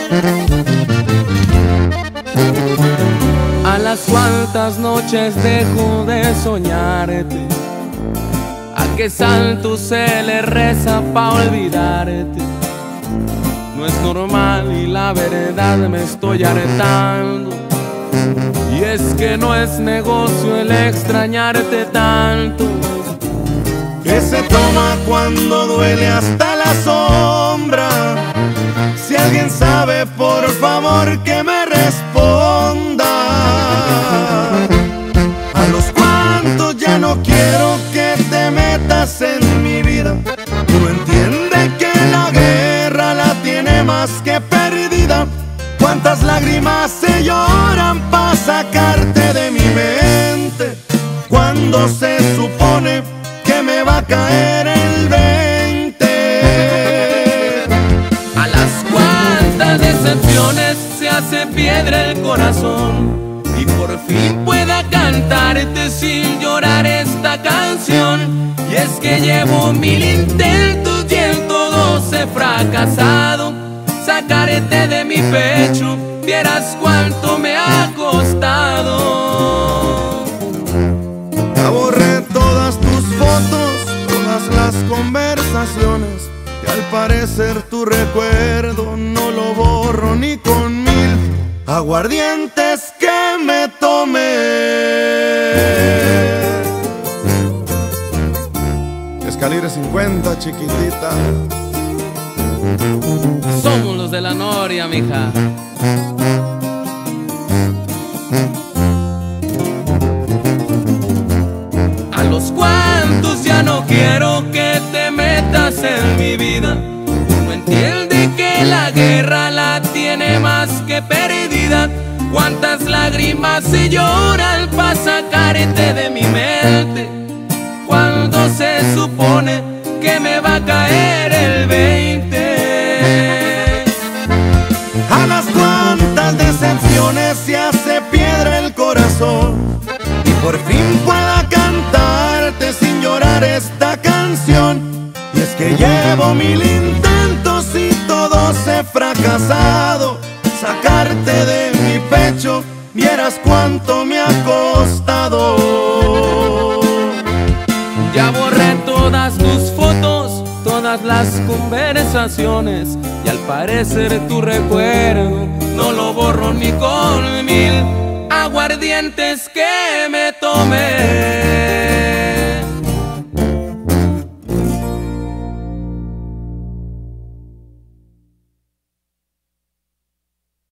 A las cuantas noches dejo de soñarte, a qué santo se le reza pa' olvidarte. No es normal y la verdad me estoy hartando, y es que no es negocio el extrañarte tanto. Que se toma cuando duele hasta la sombra. Si alguien sabe, por favor que me responda. A los cuantos ya no quiero que te metas en mi vida. Uno entiende que la guerra la tiene más que perdida. Cuántas lágrimas se lloran pa' sacarte de mi mente, cuando se supone que me va a caer el 20. A las cuantas decepciones se hace piedra el corazón, y por fin pueda cantarte sin llorar esta canción. Y es que llevo 1000 intentos y en todos he fracasado. Sacarte de mi pecho, vieras cuánto me ha costado. Ya borré todas tus fotos, todas las conversaciones, y al parecer tu recuerdo no lo borro ni con 1000 aguardientes que me tomé. Es calibre 50, chiquitita. Somos los de la Noria, mija. A los cuantos ya no quiero que te metas en mi vida. No entiende que la guerra la tiene más que perdida. Cuántas lágrimas se lloran pa' sacarte de mi mente, cuando se supone que me va a caer el 20. A las cuantas decepciones se hace piedra el corazón, y por fin pueda cantarte sin llorar esta canción. Y es que llevo 1000 intentos y todos he fracasado. Sacarte de mi pecho, vieras cuánto me ha costado. Ya borré todas tus fotos, todas las conversaciones, y al parecer tu recuerdo no lo borro ni con 1000 aguardientes que me tomé.